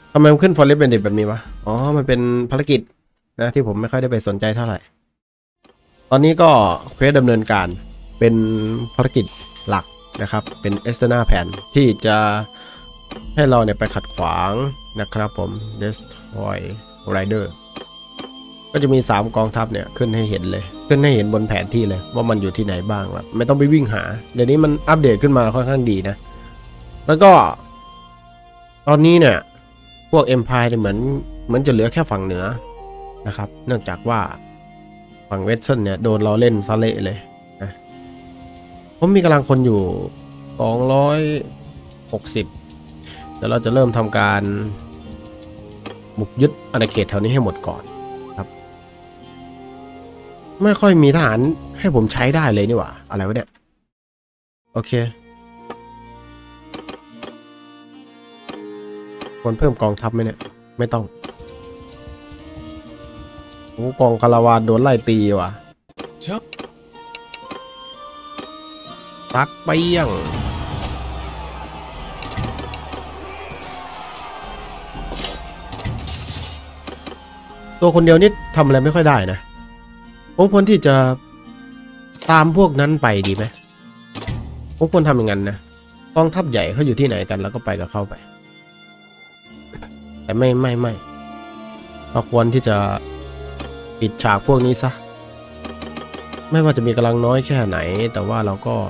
ทำไมมันขึ้น Forest Bandit แบบนี้วะอ๋อมันเป็นภารกิจนะที่ผมไม่ค่อยได้ไปสนใจเท่าไหร่ตอนนี้ก็เควสดำเนินการเป็นภารกิจหลักนะครับเป็น External Plan ที่จะให้เราเนี่ยไปขัดขวางนะครับผม Destroy Rider ก็จะมี3กองทัพเนี่ยขึ้นให้เห็นเลยขึ้นให้เห็นบนแผนที่เลยว่ามันอยู่ที่ไหนบ้างแบบไม่ต้องไปวิ่งหาเดี๋ยวนี้มันอัปเดตขึ้นมาค่อนข้างดีนะแล้วก็ตอนนี้เนี่ยพวก Empire เนี่ยเหมือนจะเหลือแค่ฝั่งเหนือนะครับเนื่องจากว่าฝั่งเวสเทิร์นเนี่ยโดนเราเล่นซะเละเลยนะผมมีกำลังคนอยู่260เดี๋ยวเราจะเริ่มทำการบุกยึดอาณาเขตแถวนี้ให้หมดก่อนครับไม่ค่อยมีทหารให้ผมใช้ได้เลยนี่หว่าอะไรวะเนี่ยโอเคควรเพิ่มกองทัพไหมเนี่ยไม่ต้องโอ้กองคาราวานโดนไล่ตีว่ะตักเปี้ยงตัวคนเดียวนี่ทำอะไรไม่ค่อยได้นะผมควรที่จะตามพวกนั้นไปดีไหมผมควรทำอย่างนั้นนะกองทัพใหญ่เขาอยู่ที่ไหนกันแล้วก็ไปกับเข้าไปแต่ไม่เราควรที่จะปิดฉากพวกนี้ซะไม่ว่าจะมีกำลังน้อยแค่ไหนแต่ว่าเราก็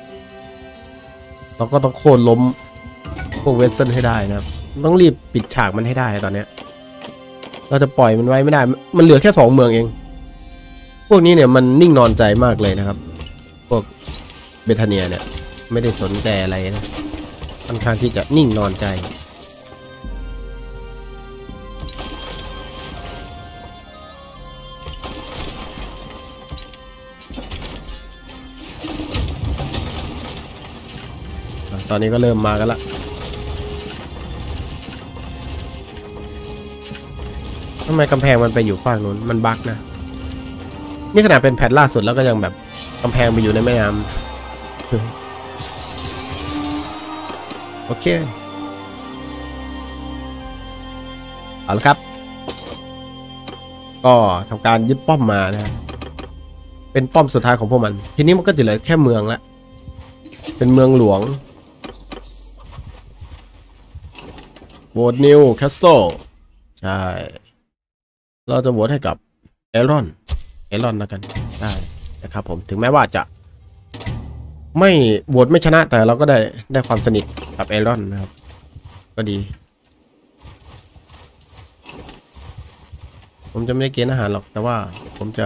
ต้องโค่นล้มพวกเวสเทิร์นให้ได้นะครับต้องรีบปิดฉากมันให้ได้ตอนนี้เราจะปล่อยมันไว้ไม่ได้มันเหลือแค่2 เมืองเองพวกนี้เนี่ยมันนิ่งนอนใจมากเลยนะครับพวกเบธาเนียเนี่ยไม่ได้สนใจอะไรนะค่อนข้างที่จะนิ่งนอนใจตอนนี้ก็เริ่มมากันละทำไมกำแพงมันไปอยู่ฝั่งนู้นมันบั๊กนะนี่ขนาดเป็นแพทล่าสุดแล้วก็ยังแบบกำแพงไปอยู่ในแม่น้ำโอเคเอาละครับก็ทำการยึดป้อมมานะเป็นป้อมสุดท้ายของพวกมันทีนี้มันก็จะเหลือแค่เมืองละเป็นเมืองหลวงโหวตนิวแคสเซิลใช่เราจะโหวตให้กับเอรอนแล้วกันได้นะครับผมถึงแม้ว่าจะไม่โหวตไม่ชนะแต่เราก็ได้ความสนิทกับเอรอนนะครับก็ดีผมจะไม่ได้เกณฑ์อาหารหรอกแต่ว่าผมจะ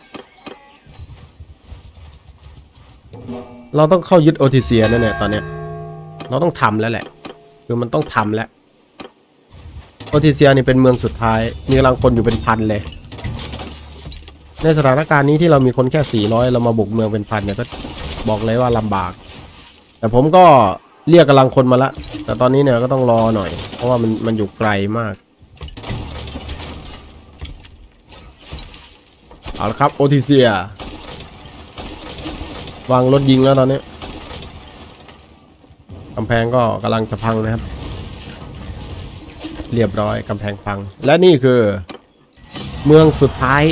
เราต้องเข้ายึดโอทิเซียนั่นแหละตอนเนี้ยเราต้องทำแล้วแหละคือมันต้องทำแล้วโอทิเซียนี่เป็นเมืองสุดท้ายมีกำลังคนอยู่เป็นพันเลยในสถานการณ์นี้ที่เรามีคนแค่400เรามาบุกเมืองเป็นพันเนี่ยก็บอกเลยว่าลำบากแต่ผมก็เรียกกำลังคนมาละแต่ตอนนี้เนี่ยก็ต้องรอหน่อยเพราะว่ามันอยู่ไกลมากเอาละครับโอทิเซียวางรถยิงแล้วตอนนี้กำแพงก็กำลังจะพังนะครับเรียบร้อยกำแพงพังและนี่คือเมืองสุดท้าย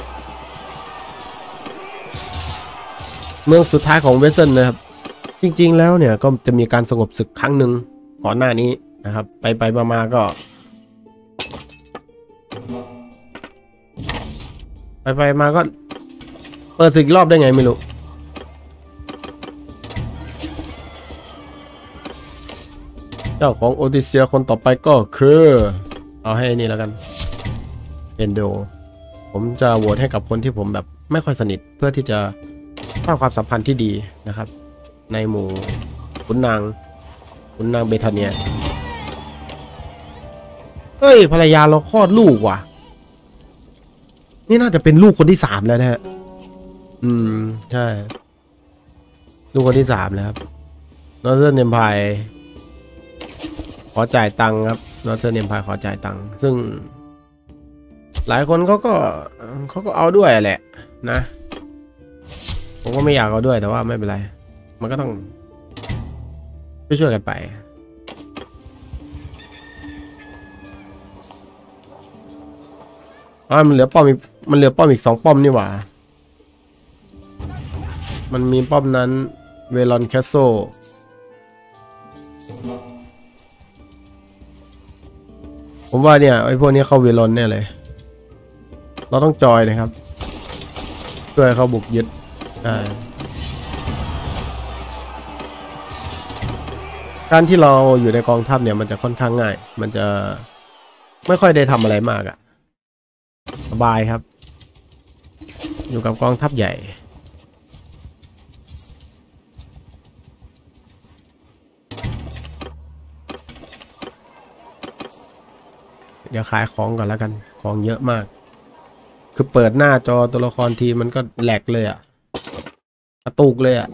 ของเวสเทิร์นนะครับจริงๆแล้วเนี่ยก็จะมีการสงบศึกครั้งหนึ่งก่อนหน้านี้นะครับไปมาก็ไปมาก็เปิดศึกรอบได้ไงไม่รู้เจ้าของโอติเซียคนต่อไปก็คือเอาให้นี่แล้วกันเอนโดผมจะโหวตให้กับคนที่ผมแบบไม่ค่อยสนิทเพื่อที่จะสร้างความสัมพันธ์ที่ดีนะครับในหมู่ขุนนางเบธาเนียเฮ้ยภรรยาเราคลอดลูกว่ะนี่น่าจะเป็นลูกคนที่3แล้วนะฮะใช่ลูกคนที่3แล้วครับนอร์เทิร์นเอ็มไพร์ขอจ่ายตังค์ครับนอร์เทิร์นเอ็มไพร์ขอจ่ายตังค์ซึ่งหลายคนเขาก็เอาด้วยแหละนะผมก็ไม่อยากเอาด้วยแต่ว่าไม่เป็นไรมันก็ต้องช่วยกันไปมันเหลือป้อมอีก2 ป้อมนี่หว่ามันมีป้อมนั้นเวลอนแคสโซผมว่าเนี่ยไอ้พวกนี้เข้าเวลอนแน่เลยเราต้องจอยนะครับช่วยเขาบุกยึดการที่เราอยู่ในกองทัพเนี่ยมันจะค่อนข้างง่ายมันจะไม่ค่อยได้ทำอะไรมากอะสบายครับอยู่กับกองทัพใหญ่เดี๋ยวขายของก่อนแล้วกันของเยอะมากคือเปิดหน้าจอตัวละครทีมันก็แหลกเลยอะกระตุกเลยอะ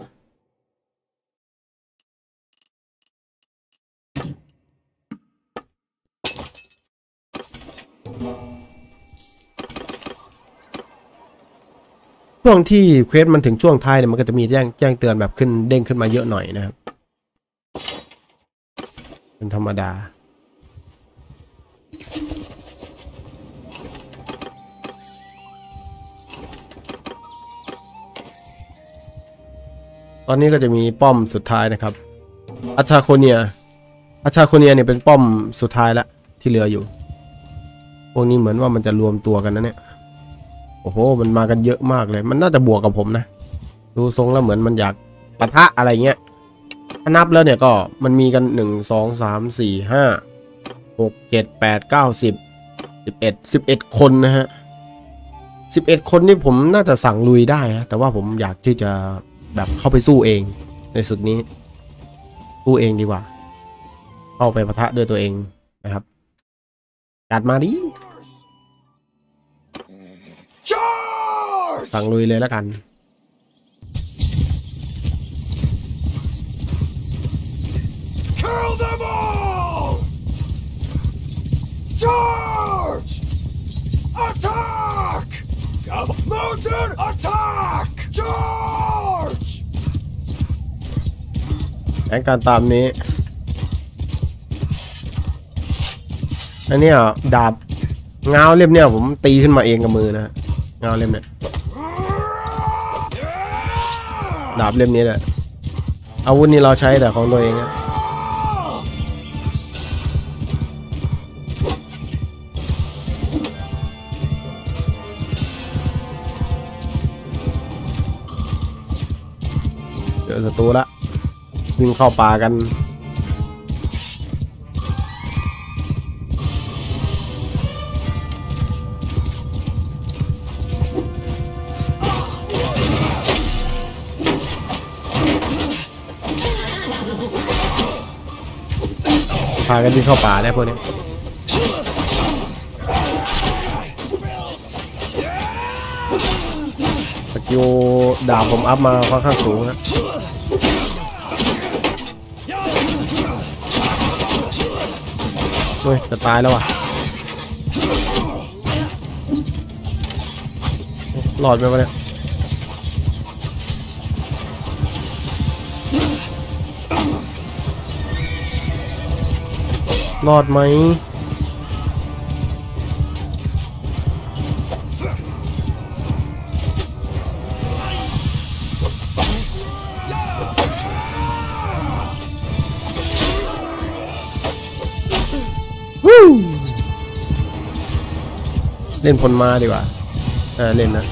ช่วงที่เควสมันถึงช่วงท้ายเนี่ยมันก็จะมีแจ้งเตือนแบบขึ้นเด้งขึ้นมาเยอะหน่อยนะครับเป็นธรรมดาตอนนี้ก็จะมีป้อมสุดท้ายนะครับอาชาโคเนียเนี่ยเป็นป้อมสุดท้ายละที่เหลืออยู่พวกนี้เหมือนว่ามันจะรวมตัวกันนะเนี่ยโอ้โหมันมากันเยอะมากเลยมันน่าจะบวกกับผมนะดูทรงแล้วเหมือนมันอยากปะทะอะไรเงี้ยถ้านับแล้วเนี่ยก็มันมีกัน1 2 3 4 5 6 7 8 9 10 11คนนะฮะ11คนนี่ผมน่าจะสั่งลุยได้นะแต่ว่าผมอยากที่จะแบบเข้าไปสู้เองในศึกนี้สู้เองดีกว่าเข้าไปปะทะด้วยตัวเองนะครับจัดมาดิสั่งลุยเลยแล้วกันแผนการตามนี้อันนี้ดาบเงาเล่มเนี่ยผมตีขึ้นมาเองกับมือนะเงาเล่มเนี่ยดาบเล่มนี้แหละอาวุธนี้เราใช้แต่ของตัวเองนะเจอศัตรูละวิ่งเข้าป่ากันพากันวิ่งเข้าป่าได้พวกนี้สกิลดาบผมอัพมาค่อนข้างสูงนะเฮ้ยจะตายแล้วว่ะหลอดไปวะเนี่ยรอดไหมเล่นพลมาดีกว่าเล่นนะ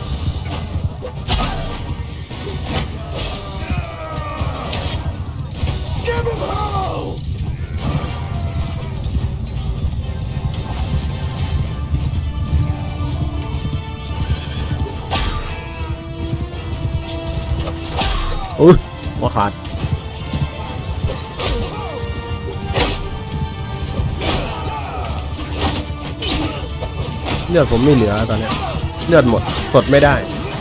อุ้ยหัวขาดเลือดผมไม่เหลือตอนนี้เลือดหมดกดไม่ได้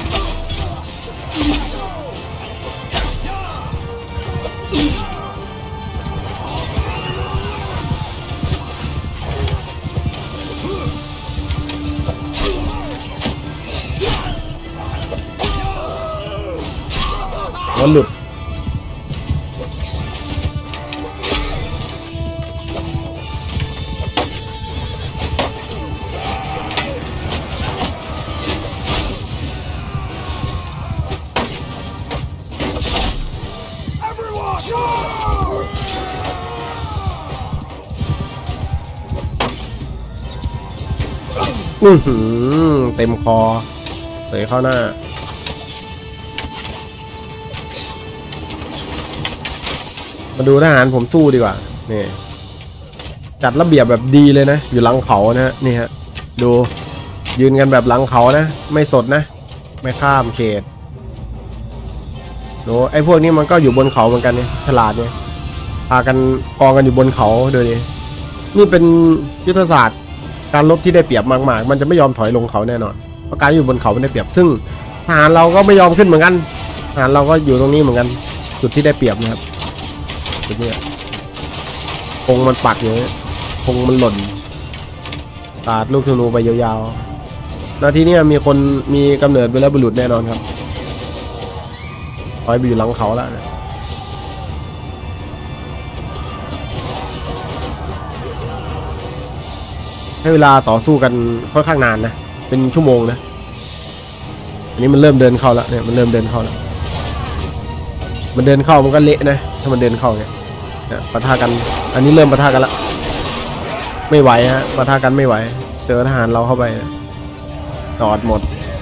มันหลุดเต็มคอเสยเข้าหน้ามาดูทหารผมสู้ดีกว่านี่จัดระเบียบแบบดีเลยนะอยู่หลังเขานะนี่ฮะดูยืนกันแบบหลังเขานะไม่สดนะไม่ข้ามเขตดูไอ้พวกนี้มันก็อยู่บนเขาเหมือนกันเนี่ยฉลาดเนี่ยพากันกองกันอยู่บนเขาดูดินี่เป็นยุทธศาสตร์การรบที่ได้เปรียบมากๆมันจะไม่ยอมถอยลงเขาแน่นอนเพราะการอยู่บนเขามันได้เปรียบซึ่งทหารเราก็ไม่ยอมขึ้นเหมือนกันทหารเราก็อยู่ตรงนี้เหมือนกันจุดที่ได้เปรียบนะครับจุดนี้พงมันปักอยู่พงมันหล่นตาดลูกธนูไปยาวๆนาทีนี้มีคนมีกำเนิดวีรบุรุษแน่นอนครับถอยไปอยู่หลังเขาแล้วนะให้เวลาต่อสู้กันค่อนข้างนานนะเป็นชั่วโมงนะอันนี้มันเริ่มเดินเข้าแล้วเนี่ยมันเริ่มเดินเข้าแล้วมันเดินเข้ามันก็เละนะถ้ามันเดินเข้าเนี่ยปะทะกันอันนี้เริ่มปะทะกันแล้วไม่ไหวฮะปะทะกันไม่ไหวเจอทหารเราเข้าไปจอดหมด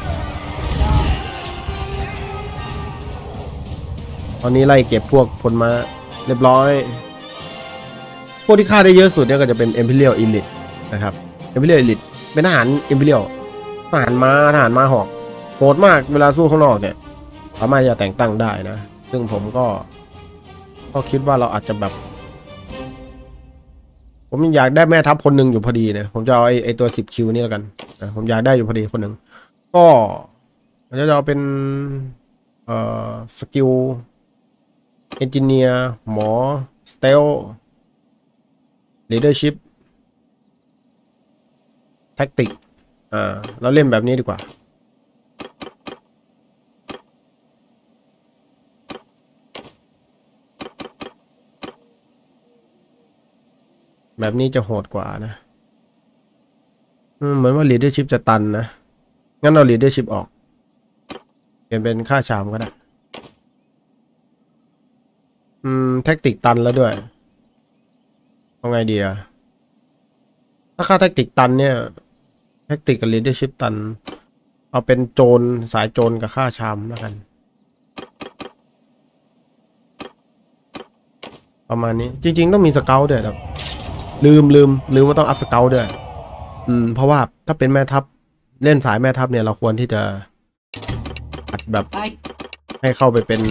ตอนนี้ไล่เก็บพวกพลมาเรียบร้อยพวกที่ฆ่าได้เยอะสุดเนี่ยก็จะเป็น Imperial Elite นะครับ Imperial Elite เป็นทหาร Imperial ทหารม้าหอกโหดมากเวลาสู้ข้างนอกเนี่ยสามารถจะแต่งตั้งได้นะซึ่งผมก็คิดว่าเราอาจจะแบบผมอยากได้แม่ทัพคนหนึ่งอยู่พอดีนะผมจะเอาไอตัว10 คิวนี่แล้วกันนะผมอยากได้อยู่พอดีคนหนึ่งก็จะเอาเป็นสกิลเอนจิเนียร์หมอสเตลลีดเดอร์ชิพแท็กติกเราเล่นแบบนี้ดีกว่าแบบนี้จะโหดกว่านะเหมือนว่า leadership จะตันนะงั้นเรา leadership ออกเปลี่ยนเป็นค่าชามก็ได้แท็กติกตันแล้วด้วยเอาไงดีอะถ้าค่าแท็กติกตันเนี่ยแท็กติกกับ leadership ตันเอาเป็นโจรสายโจรกับค่าชามแล้วกันประมาณนี้จริงๆต้องมีสเกลด้วยครับลืมว่าต้องอัพสเกลด้วยเพราะว่าถ้าเป็นแม่ทัพเล่นสายแม่ทัพเนี่ยเราควรที่จะอัดแบบให้เข้าไปเป็น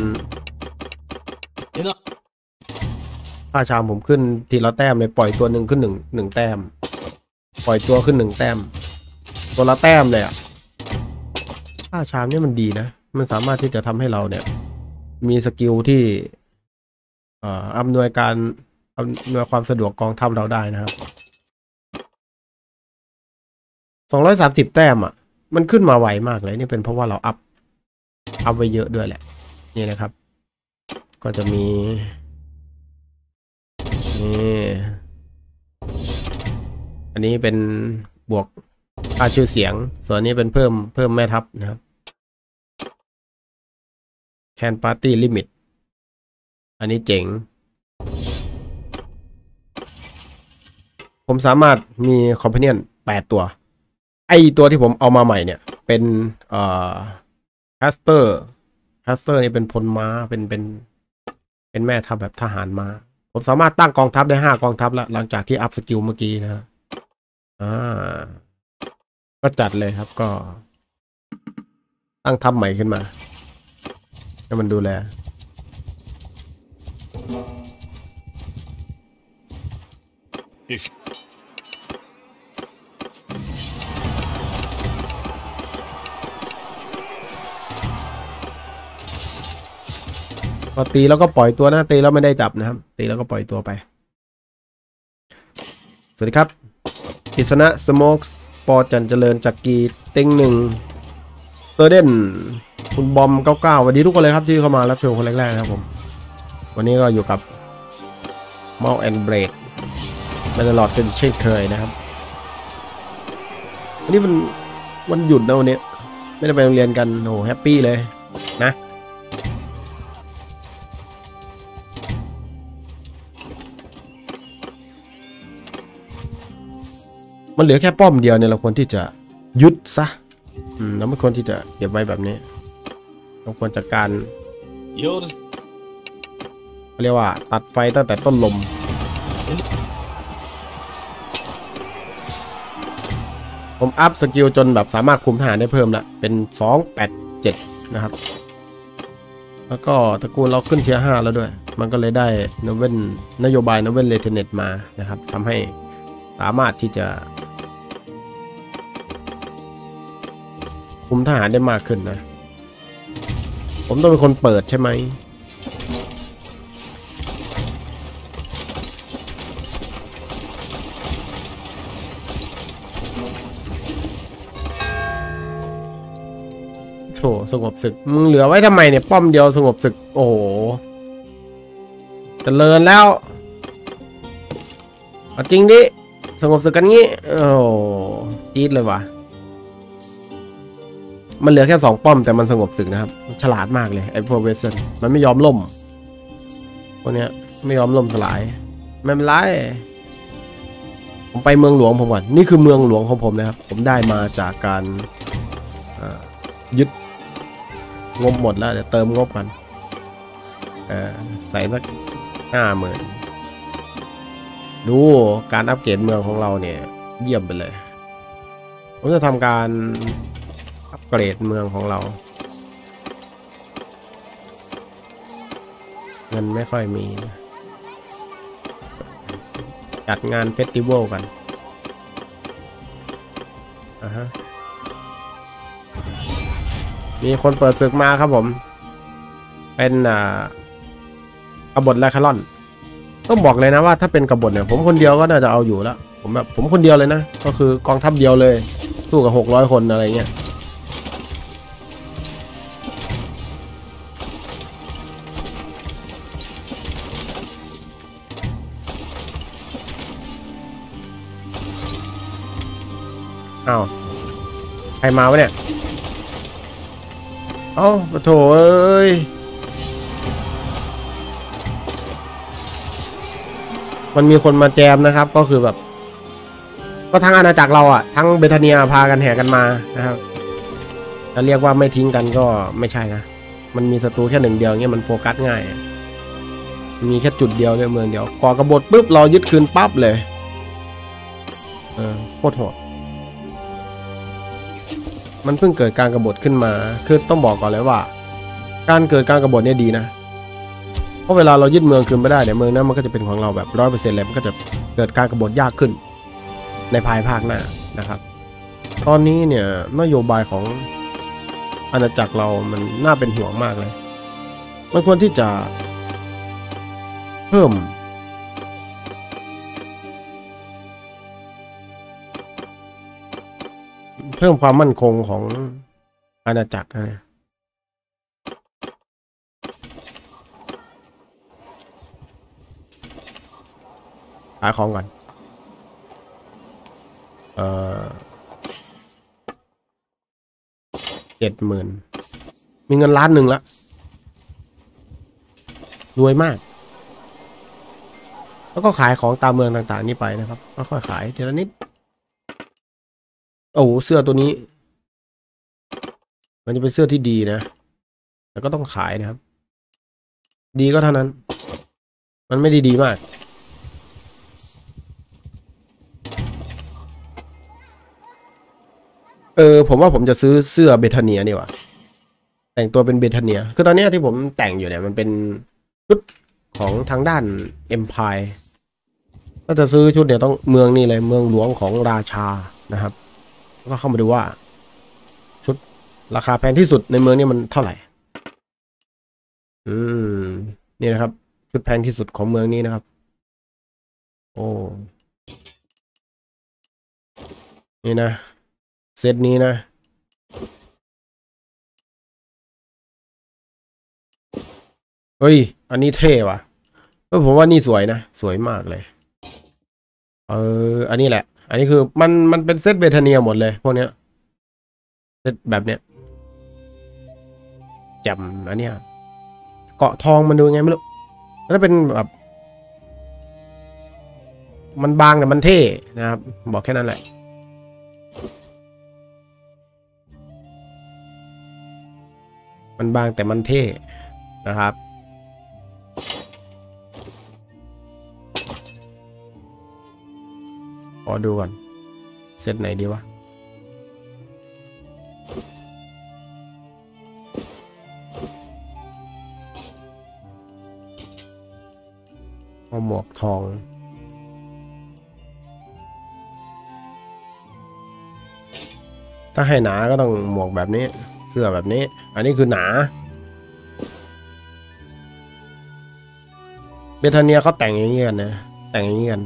ค่าชามผมขึ้นทีละแต้มเลยปล่อยตัวหนึ่งขึ้นหนึ่งแต้มปล่อยตัวขึ้น1 แต้มตัวละแต้มเลยอ่ะค่าชามนี่มันดีนะมันสามารถที่จะทำให้เราเนี่ยมีสกิลที่อำนวยความสะดวกกองทัพเราได้นะครับ230 แต้มอ่ะมันขึ้นมาไวมากเลยนี่เป็นเพราะว่าเราอัพไว้เยอะด้วยแหละนี่นะครับก็จะมีนี่อันนี้เป็นบวกค่าชื่อเสียงส่วนนี้เป็นเพิ่มแม่ทัพนะครับแคนปาร์ตี้ลิมิตอันนี้เจ๋งผมสามารถมีคอมเพเนียน8 ตัวไอตัวที่ผมเอามาใหม่เนี่ยเป็นแคสเตอร์นี่เป็นพลม้าเป็นแม่ทัพแบบทหารม้าผมสามารถตั้งกองทัพได้5 กองทัพแล้วหลังจากที่อัพสกิลเมื่อกี้นะก็จัดเลยครับก็ตั้งทัพใหม่ขึ้นมาให้มันดูแลพอตีแล้วก็ปล่อยตัวนะตีแล้วไม่ได้จับนะครับตีแล้วก็ปล่อยตัวไปสวัสดีครับกิษณะสโมกปอจันเจริญจักรีเต็ง1เตอร์เดนคุณบอม99สวัสดีทุกคนเลยครับที่เข้ามารับชมคนแรกๆนะครับผมวันนี้ก็อยู่กับเมาส์แอนด์เบรดมาตลอดเป็นเช่นเคยนะครับวันนี้มันวันหยุดนะวันนี้ไม่ได้ไปโรงเรียนกันโอ้แฮปปี้เลยนะมันเหลือแค่ป้อมเดียวเนี่ยเราควรที่จะยึดซะแล้วไม่ควรที่จะเก็บไว้แบบนี้เราควรจัดการเขาเรียกว่าตัดไฟตั้งแต่ต้นลมผมอัพสกิลจนแบบสามารถคุมทหารได้เพิ่มละเป็น287นะครับแล้วก็ตระกูลเราขึ้นเทียร์5แล้วด้วยมันก็เลยได้นโยบายนเวนเลเทเนตมานะครับทำให้สามารถที่จะคุมทหารได้มากขึ้นนะผมต้องเป็นคนเปิดใช่ไหมโถสงบศึกมึงเหลือไว้ทำไมเนี่ยป้อมเดียวสงบศึกโอ้โหเจริญแล้วเอาจริงดิสงบศึกกันงี้โอ้จี๊ดเลยว่ะมันเหลือแค่2ป้อมแต่มันสงบศึกนะครับฉลาดมากเลยไอ้พวกเวสเทิร์นมันไม่ยอมล่มพวกเนี้ยไม่ยอมล่มสลายไม่เป็นไรผมไปเมืองหลวงผมก่อนนี่คือเมืองหลวงของผมนะครับผมได้มาจากการยึดงบหมดแล้วเดี๋ยวเติมงบกันใส่สัก50,000ดูการอัปเกรดเมืองของเราเนี่ยเยี่ยมไปเลยผมจะทำการอัปเกรดเมืองของเราเงินไม่ค่อยมีจัดงานเฟสติวัลกันมีคนเปิดศึกมาครับผมเป็นกบฏไลคารอนต้องบอกเลยนะว่าถ้าเป็นกบฏเนี่ยผมคนเดียวก็น่าจะเอาอยู่แล้วผมคนเดียวเลยนะก็คือกองทัพเดียวเลยสู้กับ600 คนอะไรเงี้ยอ้าวใครมาวะเนี่ยเอ้าปะโถเอ้ยมันมีคนมาแจมนะครับก็คือแบบก็ทั้งอาณาจักรเราอ่ะทั้งเบธาเนียพากันแห่กันมานะครับจะเรียกว่าไม่ทิ้งกันก็ไม่ใช่นะมันมีศัตรูแค่1 เดียวเงี้ยมันโฟกัสง่ายมีแค่จุดเดียวเนี่ยเมืองเดียวก่อกบฏปุ๊บเรายึดคืนปั๊บเลยโคตรโหดมันเพิ่งเกิดการกบฏขึ้นมาคือต้องบอกก่อนเลยว่าการเกิดการกบฏเนี่ยดีนะเพราะเวลาเรายึดเมืองคืนไม่ได้เนี่ยเมืองนั้นมันก็จะเป็นของเราแบบ100%เลยมันก็จะเกิดการกบฏยากขึ้นในภายภาคหน้านะครับตอนนี้เนี่ยนโยบายของอาณาจักรเรามันน่าเป็นห่วงมากเลยมันควรที่จะเพิ่มความมั่นคงของอาณาจักรนะขายของก่อน70,000มีเงิน1,000,000ละรวยมากแล้วก็ขายของตามเมืองต่างๆนี่ไปนะครับค่อยๆขายทีละนิดโอ้เสื้อตัวนี้มันจะเป็นเสื้อที่ดีนะแต่ก็ต้องขายนะครับดีก็เท่านั้นมันไม่ได้ดีมากผมว่าผมจะซื้อเสื้อเบธาเนียนี่ว่ะแต่งตัวเป็นเบธาเนียคือตอนนี้ที่ผมแต่งอยู่เนี่ยมันเป็นชุดของทางด้าน Empire ถ้าจะซื้อชุดเนี่ยต้องเมืองนี่เลยเมืองหลวงของราชานะครับก็เข้ามาดูว่าชุดราคาแพงที่สุดในเมืองนี้มันเท่าไหร่นี่นะครับชุดแพงที่สุดของเมืองนี้นะครับโอ้นี่นะเซตนี้นะเฮ้ยอันนี้เท่ว่ะผมว่านี่สวยนะสวยมากเลยอันนี้แหละอันนี้คือมันเป็นเซตเบธาเนียหมดเลยพวกเนี้ยเซตแบบเนี้ยแจ่มอันเนี้ยเกาะทองมันดูไงไม่รู้แล้วเป็นแบบมันบางแต่มันเท่นะครับบอกแค่นั้นแหละมันบางแต่มันเท่นะครับขอดูก่อนเซตไหนดีวะเอาหมวกทองถ้าให้หนาก็ต้องหมวกแบบนี้เสื้อแบบนี้อันนี้คือหนาเบธาเนียเขาแต่งอย่างนี้กันนะแต่งอย่างนี้กัน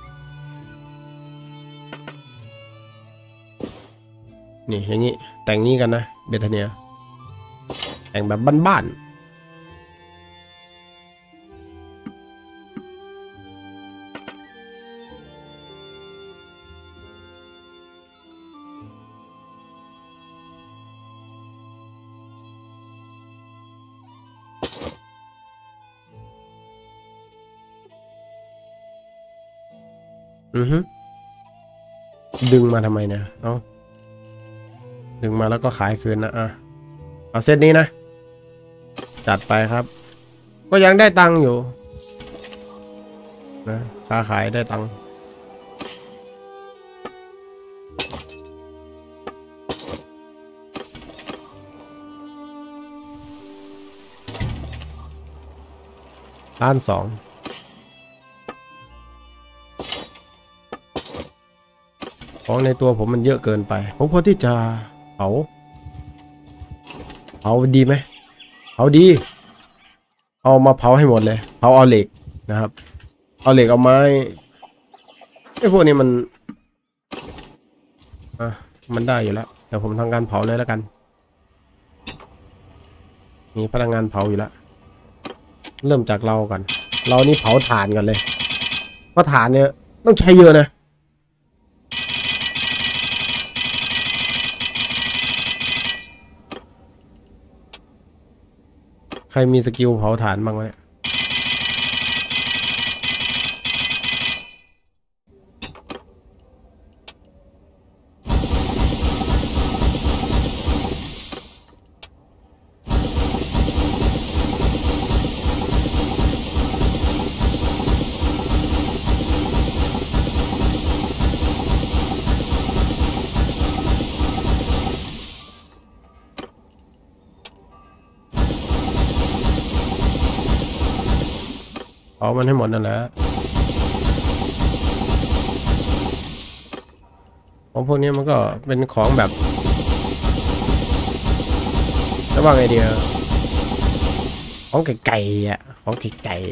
นี่อย่างนี้แต่งนี้กันนะเบธาเนียแต่งแบบบ้านดึงมาทำไมเนี่ยเอาดึงมาแล้วก็ขายคืนนะเอาเซตนี้นะจัดไปครับก็ยังได้ตังค์อยู่นะค้าขายได้ตังค์1,200,000ของในตัวผมมันเยอะเกินไปผมควรที่จะเผาดีไหมเผาดีเอามาเผาให้หมดเลยเผาเอาเหล็กนะครับเอาเหล็กเอาไม้ไอ้พวกนี้มันได้อยู่แล้วแต่ผมทำการเผาเลยแล้วกันมีพลังงานเผาอยู่แล้วเริ่มจากเราก่อนเรานี่เผาถ่านกันเลยเพราะถ่านเนี่ยต้องใช้เยอะนะใครมีสกิลเผาถ่านบ้างไหมเผามันให้หมดนั่นแหละของพวกนี้มันก็เป็นของแบบจะว่าไงเดียวของไก่ของไก่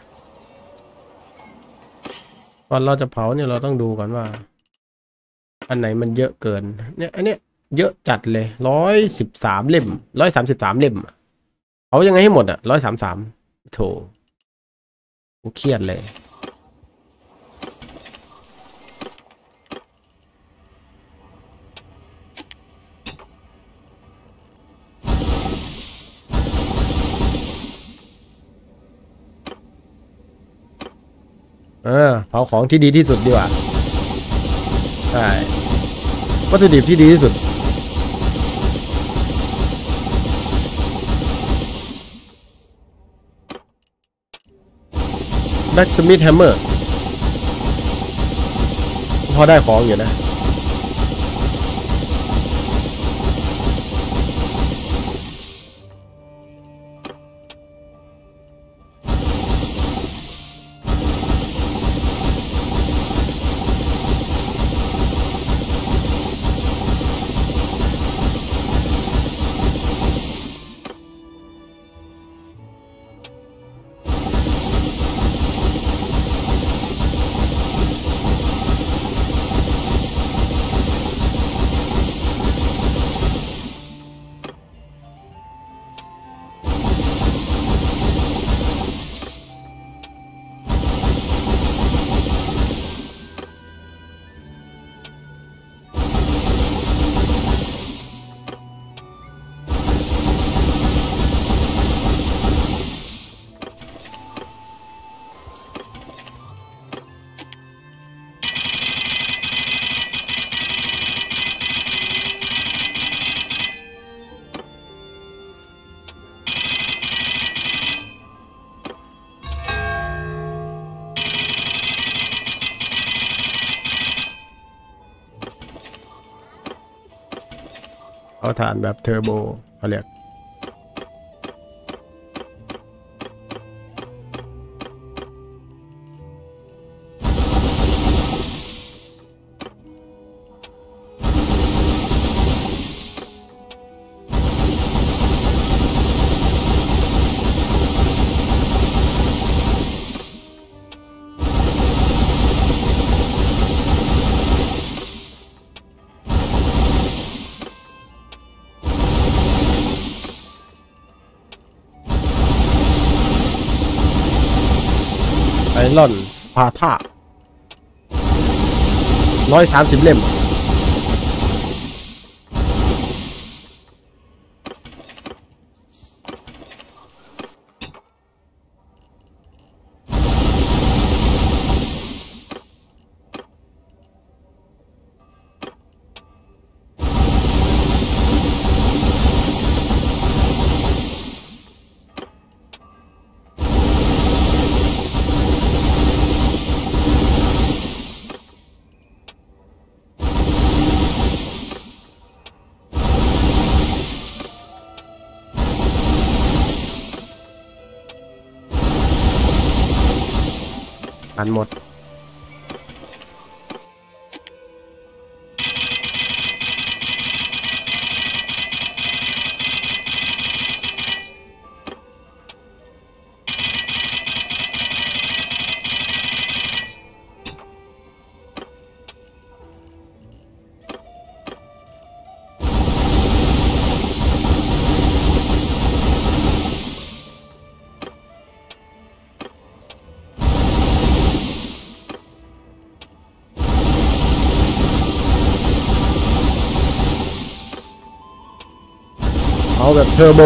ก่อนเราจะเผาเนี่ยเราต้องดูก่อนว่าอันไหนมันเยอะเกินเนี่ยอันเนี้ยเยอะจัดเลย113 เล่ม133 เล่มเผายังไงให้หมด133โถกูเครียดเลยเผาของที่ดีที่สุดดีกว่าใช่วัตถุดิบที่ดีที่สุดแบ็กสมิธแฮมเมอร์พอได้ของอยู่นะเอาถ่านแบบเทอร์โบเขาเรียกไอรอนสปาร์ตา130 เล่มอันหมดเอาแบบเทอร์โบ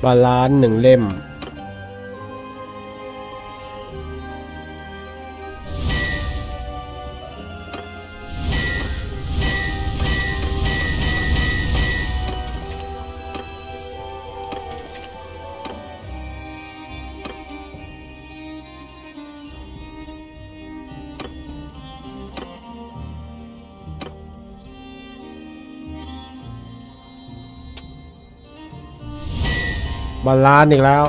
บาลานซ์1 เล่มบาลานซ์อีกแล้ว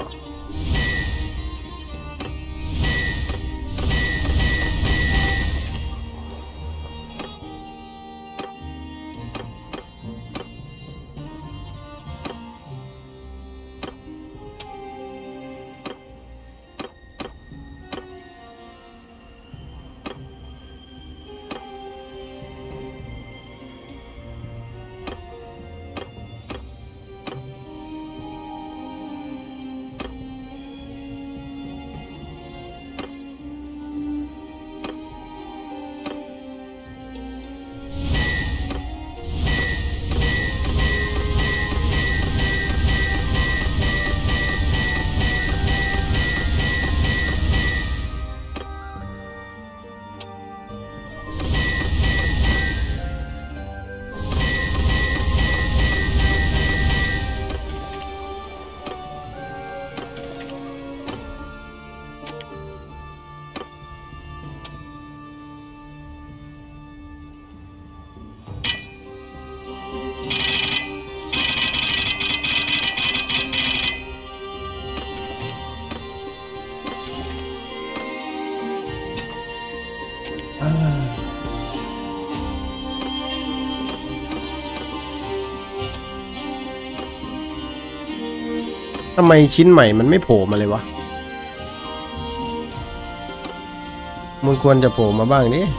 ทำไมชิ้นใหม่มันไม่โผล่มาเลยวะมันควรจะโผล่มาบ้างดิ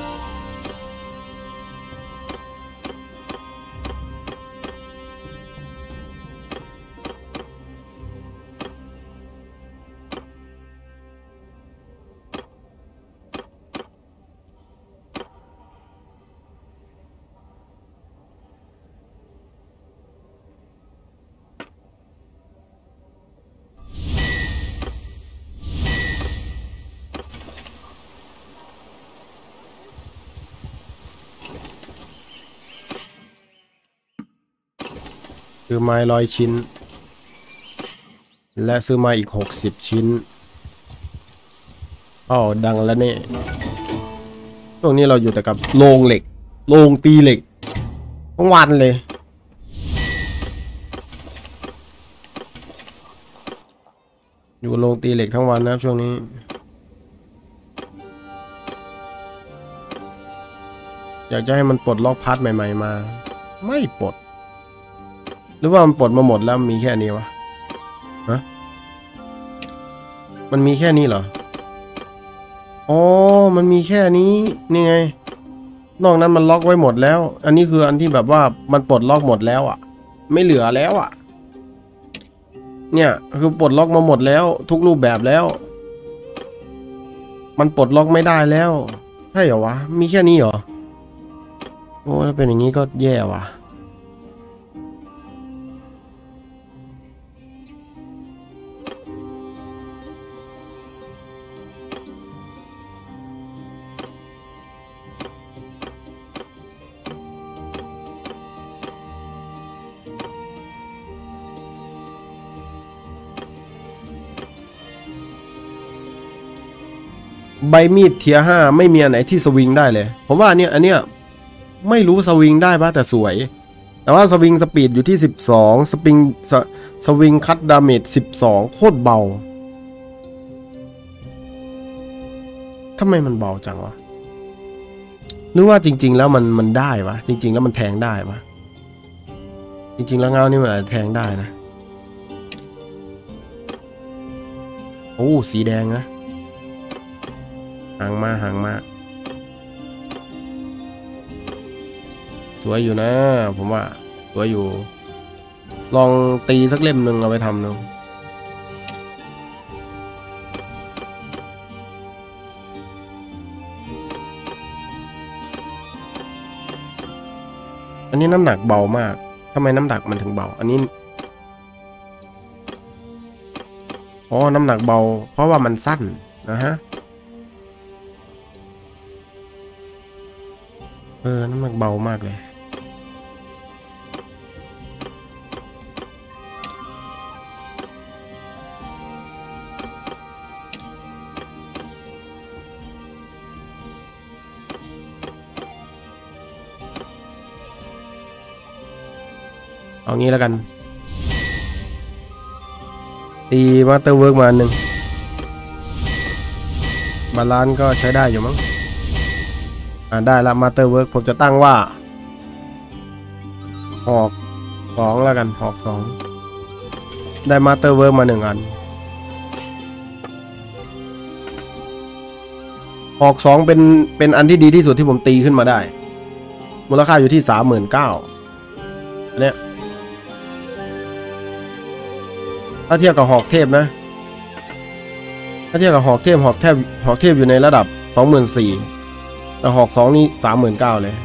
ซื้อไม้100 ชิ้นและซื้อไม้อีก60 ชิ้นอ้าวดังแล้วเนี่ยช่วงนี้เราอยู่แต่กับโรงเหล็กโรงตีเหล็กทั้งวันเลยอยู่โรงตีเหล็กทั้งวันนะครับช่วงนี้อยากจะให้มันปลดล็อกพาร์ทใหม่ๆมาไม่ปลดหรือว่ามันปลดมาหมดแล้วมีแค่นี้วะฮะมันมีแค่นี้เหรออ๋อมันมีแค่นี้นี่ไงนอกนั้นมันล็อกไว้หมดแล้วอันนี้คืออันที่แบบว่ามันปลดล็อกหมดแล้วอ่ะไม่เหลือแล้วอ่ะเนี่ยคือปลดล็อกมาหมดแล้วทุกรูปแบบแล้วมันปลดล็อกไม่ได้แล้วใช่เหรอวะมีแค่นี้เหรอโอ้ถ้าเป็นอย่างนี้ก็แย่ว่ะใบมีดเทียร์5ไม่มีอันไหนที่สวิงได้เลยผมว่าเนี่ยอันเนี้ยไม่รู้สวิงได้ปะแต่สวยแต่ว่าสวิงสปีดอยู่ที่12สวิงคัตดาเมจ12โคตรเบาทำไมมันเบาจังวะหรือว่าจริงๆแล้วมันได้วะจริงๆแล้วมันแทงได้ปะจริงๆแล้วเงานี่มันอาจจะแทงได้นะโอ้สีแดงนะห่างมาสวยอยู่นะผมว่าสวยอยู่ลองตีสักเล่มหนึ่งเอาไปทำดูอันนี้น้ำหนักเบามากทำไมน้ำหนักมันถึงเบาอันนี้อ๋อน้ำหนักเบาเพราะว่ามันสั้นนะฮะน้ำหนักเบามากเลยเอางี้แล้วกันตีมาสเตอร์เวิร์กมา1บาลานซ์ก็ใช้ได้อยู่มั้งได้ละมาสเตอร์เวิร์กผมจะตั้งว่าหอก2แล้วกันหอก2ได้มาสเตอร์เวิร์กมา1อันหอก2เป็นอันที่ดีที่สุดที่ผมตีขึ้นมาได้มูลค่าอยู่ที่ 39,000 อันเนี้ยถ้าเทียบกับหอกเทพนะถ้าเทียบกับหอกเทพอยู่ในระดับ 24,000 แต่หอก2นี่ 39,000 เลย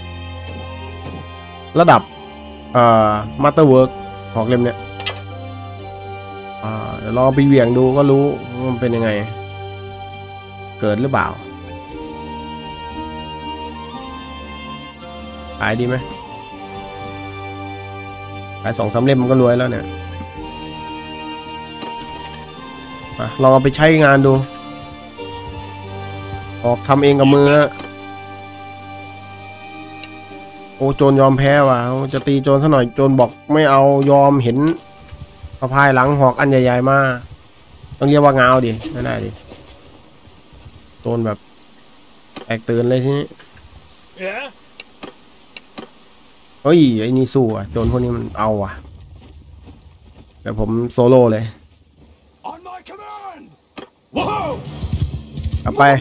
ระดับมาสเตอร์เวิร์กหอกเล่มเนี้ยเดี๋ยวลองไปเหวี่ยงดูก็รู้ว่ามันเป็นยังไงเกิดหรือเปล่าขายดีไหมขาย2-3 เล่มมันก็รวยแล้วเนี่ยลองเอาไปใช้งานดูออกทำเองกับมือโอ้โจรยอมแพ้ว่ะจะตีโจรซะหน่อยโจรบอกไม่เอายอมเห็นสะพายหลังหอกอันใหญ่ๆมาต้องเรียกว่าเงาดิไม่ได้ดิโจรแบบแตกตื่นเลยทีนี้เฮ้ยไอ้นี่สู้อ่ะโจรพวกนี้มันเอาอ่ะแต่ผมโซโล่เลยกลับไป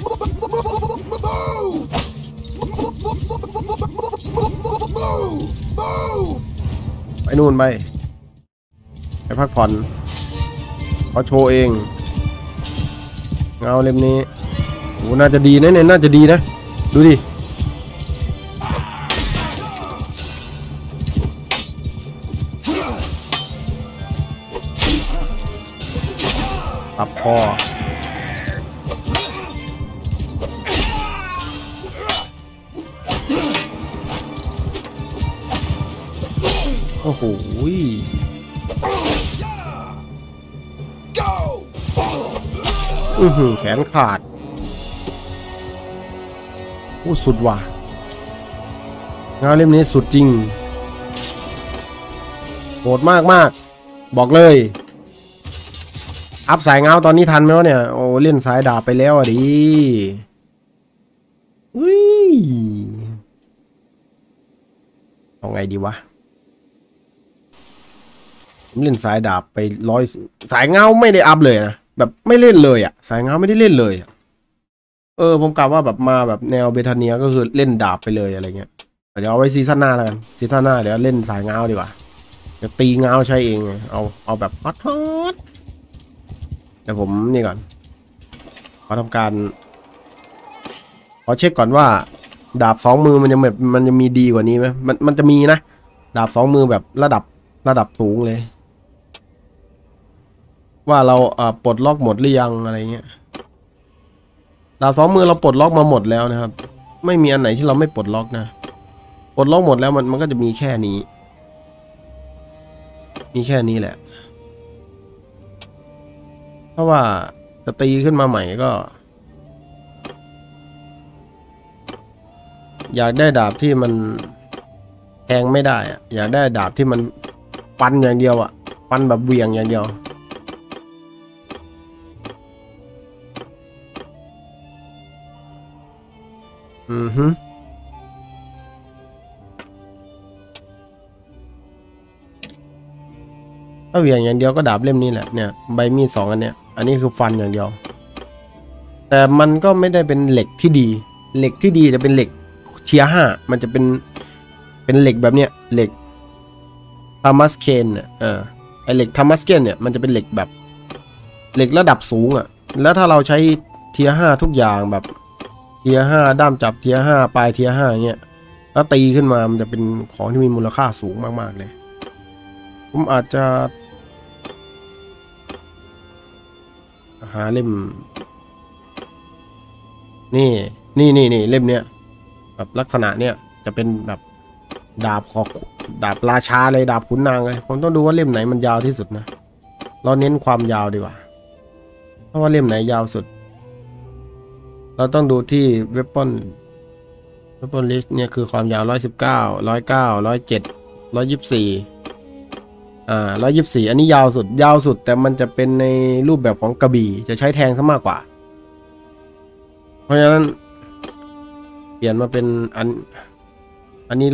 นู่นไปพักผ่อนเขาโชว์เองเงาเล่มนี้โอ้น่าจะดีนะเนี่ยน่าจะดีนะดูดิตับคอโอ้โหแขนขาดสุดว่ะงานเล่มนี้สุดจริงโหดมากบอกเลยอัพสายเงาตอนนี้ทันไหมวะเนี่ยโอ้เล่นสายดาบไปแล้วอ่ะดิเอาไงดีวะผมเล่นสายดาบไป100สายเงาไม่ได้อัพเลยนะแบบไม่เล่นเลยอ่ะสายเงาไม่ได้เล่นเลยผมกะว่าแบบมาแบบแนวเบทาเนียก็คือเล่นดาบไปเลยอะไรเงี้ยเดี๋ยวเอาไว้ซีซั่นหน้าแล้วกันซีซั่นหน้าเดี๋ยวเล่นสายเงาดีกว่าจะตีเงาใช้เองเอาแบบฮอตแต่ผมนี่ก่อนขอทำการขอเช็คก่อนว่าดาบ2 มือมันจะมีดีกว่านี้ไหมมันจะมีนะดาบ2 มือแบบระดับสูงเลยว่าเราปลดล็อกหมดหรือยังอะไรเงี้ยดาบ2 มือเราปลดล็อกมาหมดแล้วนะครับไม่มีอันไหนที่เราไม่ปลดล็อกนะปลดล็อกหมดแล้วมันก็จะมีแค่นี้แหละเพราะว่าจะตีขึ้นมาใหม่ก็อยากได้ดาบที่มันแทงไม่ได้อะอยากได้ดาบที่มันฟันอย่างเดียวอะฟันแบบเวียงอย่างเดียวถ้าเวียงอย่างเดียวก็ดาบเล่มนี้แหละเนี่ยใบมีด2 อันเนี้ยอันนี้คือฟันอย่างเดียวแต่มันก็ไม่ได้เป็นเหล็กที่ดีจะเป็นเหล็กเทียร์ 5มันจะเป็นเหล็กแบบเนี้ยเหล็กทามัสเคนเนี่ยไอเหล็กทามัสเคนเนี่ยมันจะเป็นเหล็กแบบเหล็กระดับสูงอ่ะแล้วถ้าเราใช้เทียร์ 5ทุกอย่างแบบเทียร์ 5ด้ามจับเทียร์ 5ปลายเทียร์ 5เงี้ยแล้วตีขึ้นมามันจะเป็นของที่มีมูลค่าสูงมากๆเลยผมอาจจะหาเล่มนี่นี่เล่มเนี้ยแบบลักษณะเนี้ยจะเป็นแบบดาบดาบราชาเลยดาบขุนนางเลยผมต้องดูว่าเล่มไหนมันยาวที่สุดนะเราเน้นความยาวดีกว่าเพราะว่าเล่มไหนยาวสุดเราต้องดูที่เวปอนลิสต์เนี่ยคือความยาว119 109 107 124 124อันนี้ยาวสุดแต่มันจะเป็นในรูปแบบของกระบี่จะใช้แทงซะมากกว่าเพราะฉะนั้นเปลี่ยนมาเป็นอันนี้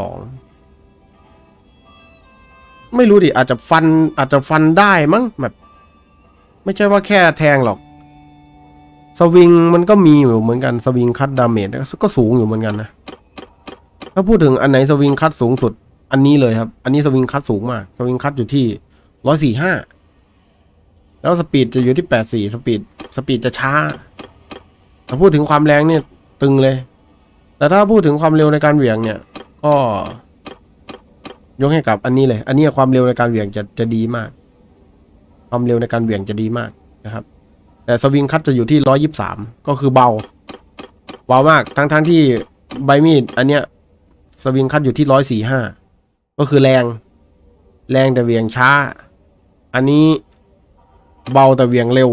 122ไม่รู้ดิอาจจะฟันได้มั้งแบบไม่ใช่ว่าแค่แทงหรอกสวิงมันก็มีอยู่เหมือนกันสวิงคัตดาเมจก็สูงอยู่เหมือนกันนะถ้าพูดถึงอันไหนสวิงคัตสูงสุดอันนี้เลยครับอันนี้สวิงคัตสูงมากสวิงคัตอยู่ที่145แล้วสปีดจะอยู่ที่84สปีดจะช้าถ้าพูดถึงความแรงเนี่ยตึงเลยแต่ถ้าพูดถึงความเร็วในการเหวี่ยงเนี่ยก็ยกให้กับอันนี้เลยอันนี้ความเร็วในการเหวี่ยงจะดีมากความเร็วในการเหวี่ยงจะดีมากนะครับแต่สวิงคัตจะอยู่ที่123ก็คือเบามากทั้งที่ใบมีดอันเนี้ยสวิงคัตอยู่ที่145ก็คือแรงแต่เหวี่ยงช้าอันนี้เบาแต่เหวี่ยงเร็ว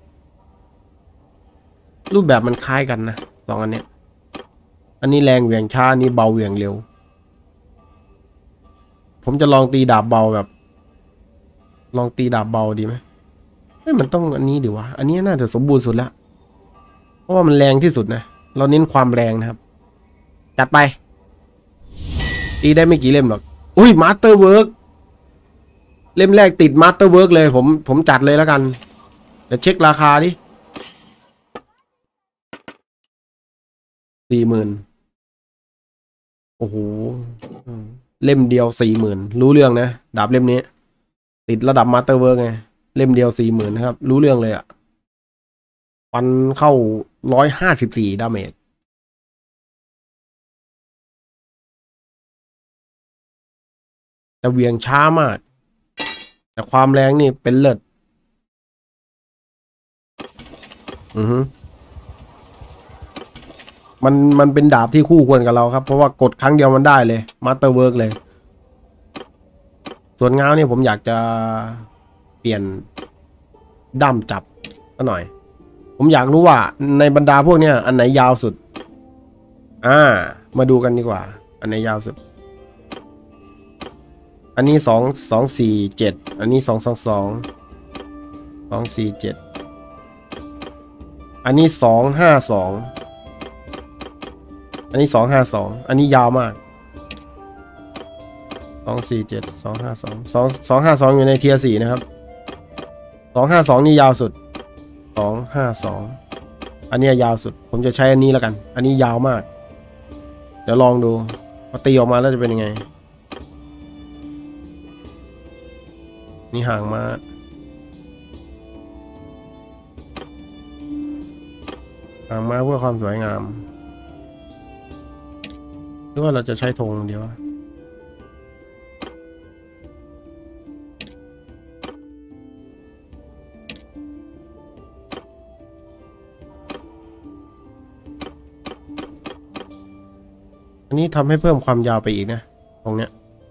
รูปแบบมันคล้ายกันนะสองอันเนี้ยอันนี้แรงเหวี่ยงช้าอันนี้เบาเหวี่ยงเร็วผมจะลองตีดาบเบาแบบลองตีดาบเบาดีไหมมันต้องอันนี้ดีวะอันนี้น่าจะสมบูรณ์สุดแล้วเพราะว่ามันแรงที่สุดนะเราเน้นความแรงนะครับจัดไปตีได้ไม่กี่เล่มหรอกอุ้ยมาสเตอร์เวิร์กเล่มแรกติดมาสเตอร์เวิร์กเลยผมจัดเลยแล้วกันเดี๋ยวเช็คราคาดิ40,000โอ้โหเล่มเดียว40,000รู้เรื่องนะดาบเล่มนี้ติดระดับมาสเตอร์เวิร์กไงเล่มเดียว40,000นะครับรู้เรื่องเลยอะฟันเข้า154ดาเมจแต่เวียงช้ามากแต่ความแรงนี่เป็นเลิศมันเป็นดาบที่คู่ควรกับเราครับเพราะว่ากดครั้งเดียวมันได้เลยมาสเตอร์เวิร์กเลยส่วนง้าวเนี่ยผมอยากจะเปลี่ยนด้ามจับซะหน่อยผมอยากรู้ว่าในบรรดาพวกเนี้ยอันไหนยาวสุดมาดูกันดีกว่าอันไหนยาวสุดอันนี้247อันนี้222 247อันนี้252อันนี้252อันนี้ยาวมาก247 252 252อยู่ในเทียร์4นะครับ252นี่ยาวสุด252อันนี้ยาวสุดผมจะใช้อันนี้แล้วกันอันนี้ยาวมากเดี๋ยวลองดูพอตีออกมาแล้วจะเป็นยังไงนี่ห่างมาเพื่อความสวยงามหรือว่าเราจะใช้ธงเดียวอันนี้ทำให้เพิ่มความยาวไปอีกนะตรงเนี้ย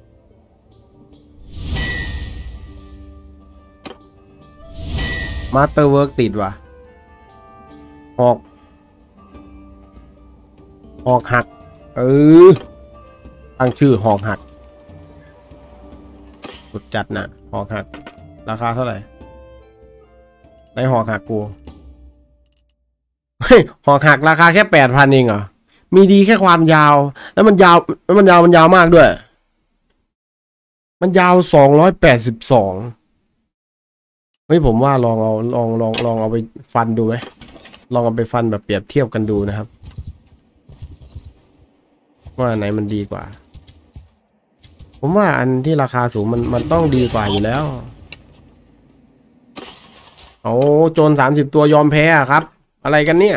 มาสเตอร์เวิร์กติดว่ะหอกหักตั้งชื่อหอกหักสุดจัดนะหอกหักราคาเท่าไหร่ในหอกหักกูเฮ้ยหอกหักราคาแค่8,000เองเหรอมีดีแค่ความยาวแล้วมันยาวมากด้วยมันยาว282เฮ้ยผมว่าลองเอาไปฟันดูไหมลองเอาไปฟันแบบเปรียบเทียบกันดูนะครับว่าไหนมันดีกว่าผมว่าอันที่ราคาสูงมันต้องดีกว่าอยู่แล้วเอาโจร30 ตัวยอมแพ้ครับ อะไรกันเนี่ย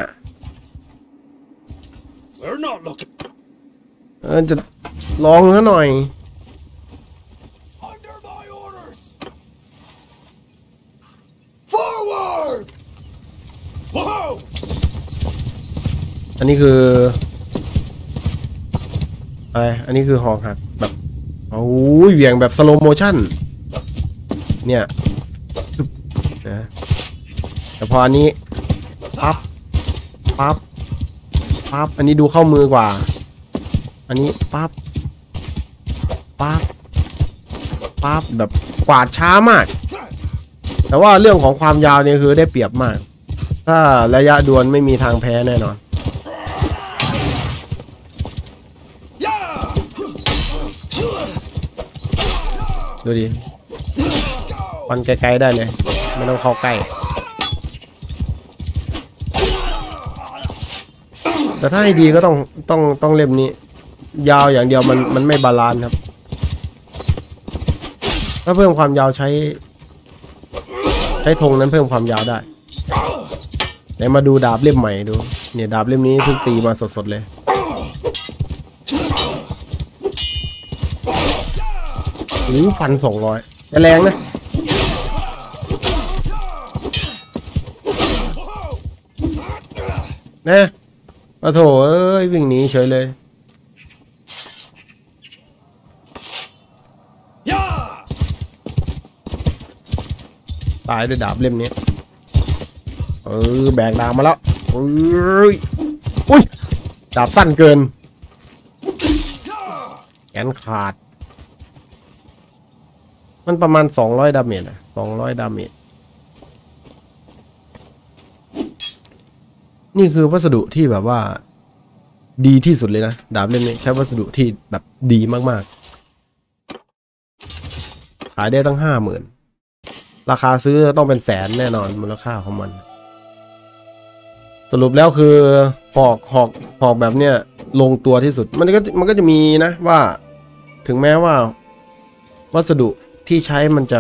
จะลองซะหน่อยอันนี้คืออะไรอันนี้คือหอกหักแบบโอ้ยเหวี่ยงแบบสโลโมชั่นเนี่ยนะแต่พออันนี้ปั๊บปั๊บปั๊บอันนี้ดูเข้ามือกว่าอันนี้ปั๊บปั๊บปั๊บแบบกวาดช้ามากแต่ว่าเรื่องของความยาวเนี่ยคือได้เปรียบมากถ้าระยะดวลไม่มีทางแพ้แน่นอนดูดิฟันไกลๆได้เลยไม่ต้องเข้าใกล้แต่ถ้าให้ดีก็ต้องเล่มนี้ยาวอย่างเดียวมันไม่บาลานซ์ครับถ้าเพิ่มความยาวใช้ธงนั้นเพิ่มความยาวได้ไหนมาดูดาบเล่มใหม่ดูเนี่ยดาบเล่มนี้เพิ่งตีมาสดๆเลยโอ้ฟัน200จะแรงนะนะโอ้โถเอ้ยวิ่งหนีเฉยเลยตายด้วยดาบเล่มนี้แบกดาบมาแล้วอุ้ยดาบสั้นเกินแขนขาดมันประมาณ200ดาเมจอะ200ดาเมจนี่คือวัสดุที่แบบว่าดีที่สุดเลยนะดาบเล่มนี้ใช้วัสดุที่แบบดีมากๆขายได้ตั้ง50,000ราคาซื้อต้องเป็นแสนแน่นอนมูลค่าของมันสรุปแล้วคือหอกแบบเนี้ยลงตัวที่สุดมันก็จะมีนะว่าถึงแม้ว่าวัสดุที่ใช้มันจะ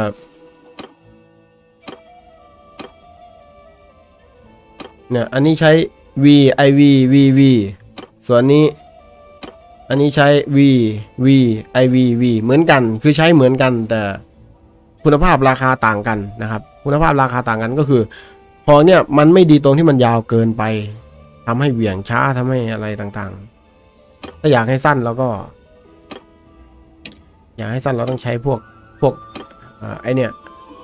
เนี่ยอันนี้ใช้ IV VV ส่วนนี้อันนี้ใช้ VV IV เหมือนกันคือใช้เหมือนกันแต่คุณภาพราคาต่างกันนะครับคุณภาพราคาต่างกันก็คือหอกเนี่ยมันไม่ดีตรงที่มันยาวเกินไปทำให้เหวี่ยงช้าทำให้อะไรต่างๆถ้าอยากให้สั้นเราก็อยากให้สั้นเราต้องใช้พวกไอเนี่ย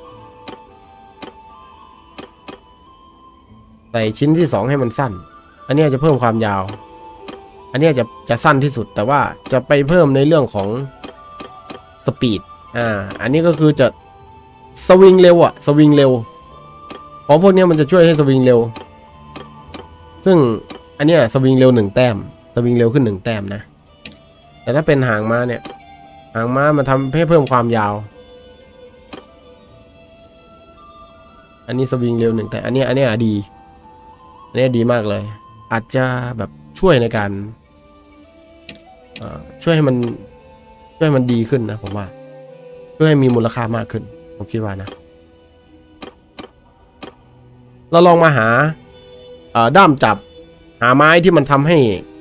ใส่ชิ้นที่2ให้มันสั้นอันนี้จะเพิ่มความยาวอันนี้จะสั้นที่สุดแต่ว่าจะไปเพิ่มในเรื่องของสปีดอันนี้ก็คือจะสวิงเร็วสวิงเร็วของพวกนี้มันจะช่วยให้สวิงเร็วซึ่งอันนี้สวิงเร็ว1แต้มสวิงเร็วขึ้น1แต้มนะแต่ถ้าเป็นหางม้าเนี่ยหางม้ามันทำให้เพิ่มความยาวอันนี้สวิงเร็ว1แต่อันนี้ดีอันนี้ดีมากเลยอาจจะแบบช่วยในการช่วยให้มันดีขึ้นนะผมว่าช่วยให้มีมูลค่ามากขึ้นผมคิดว่านะเราลองมาหาด้ามจับหาไม้ที่มันทำให้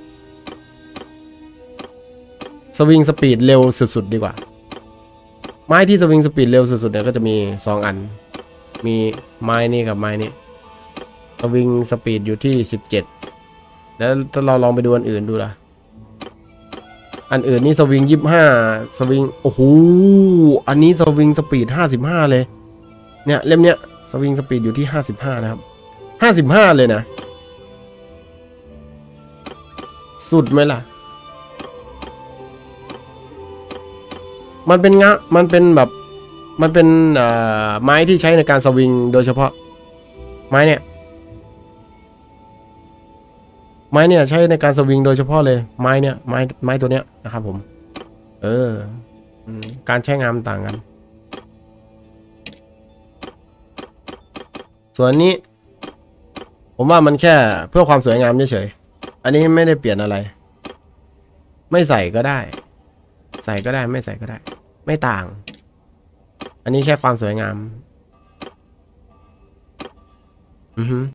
สวิงสปีดเร็วสุดๆดีกว่าไม้ที่สวิงสปีดเร็วสุดๆเนี่ยก็จะมี2อันมีไม้นี้กับไม้นี้สวิงสปีดอยู่ที่17แล้วถ้าเราลองไปดูอันอื่นดูล่ะอันอื่นนี่สวิง25สวิงโอ้โหอันนี้สวิงสปีด55เลยเนี่ยเล่มเนี้ยสวิงสปีดอยู่ที่55นะครับ55เลยนะสุดไหมล่ะมันเป็นแบบมันเป็นไม้ที่ใช้ในการสวิงโดยเฉพาะไม้เนี่ยใช้ในการสวิงโดยเฉพาะเลยไม้เนี่ยไม้ตัวเนี้ยนะครับผมการใช้งานต่างกันส่วนนี้ผมว่ามันแค่เพื่อความสวยงามเฉยๆอันนี้ไม่ได้เปลี่ยนอะไรไม่ใส่ก็ได้ใส่ก็ได้ไม่ใส่ก็ได้ไม่ต่างอันนี้แค่ความสวยงาม